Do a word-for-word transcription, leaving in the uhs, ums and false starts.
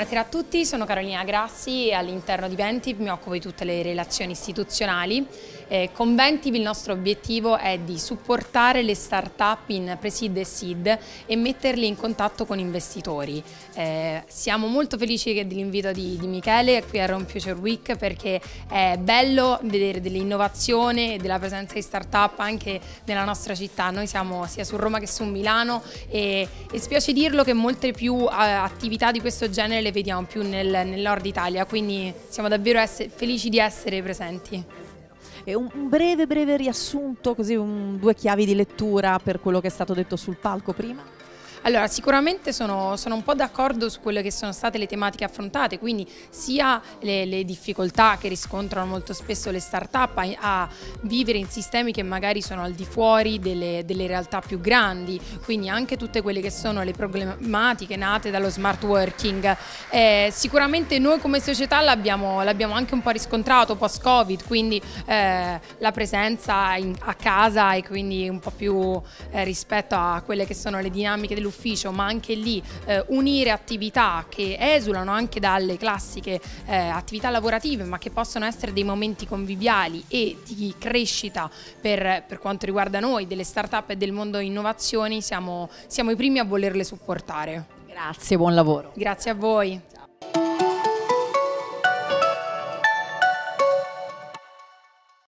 Buonasera a tutti, sono Carolina Grassi e all'interno di Ventiv mi occupo di tutte le relazioni istituzionali. Eh, con Ventiv il nostro obiettivo è di supportare le start-up in pre-seed e seed e metterli in contatto con investitori. Eh, siamo molto felici dell'invito di, di Michele qui a Rome Future Week, perché è bello vedere dell'innovazione e della presenza di start-up anche nella nostra città. Noi siamo sia su Roma che su Milano e, e spiace dirlo che molte più uh, attività di questo genere le vediamo più nel, nel nord Italia, quindi siamo davvero essere, felici di essere presenti. E un, un breve breve riassunto, così un, due chiavi di lettura per quello che è stato detto sul palco prima? Allora, sicuramente sono, sono un po' d'accordo su quelle che sono state le tematiche affrontate, quindi sia le, le difficoltà che riscontrano molto spesso le start-up a, a vivere in sistemi che magari sono al di fuori delle, delle realtà più grandi, quindi anche tutte quelle che sono le problematiche nate dallo smart working. Eh, sicuramente noi come società l'abbiamo l'abbiamo anche un po' riscontrato post-Covid, quindi eh, la presenza in, a casa e quindi un po' più eh, rispetto a quelle che sono le dinamiche dell'ufficio, ufficio, ma anche lì eh, unire attività che esulano anche dalle classiche eh, attività lavorative, ma che possono essere dei momenti conviviali e di crescita per, per quanto riguarda noi, delle start-up e del mondo innovazioni, siamo, siamo i primi a volerle supportare. Grazie, buon lavoro. Grazie a voi.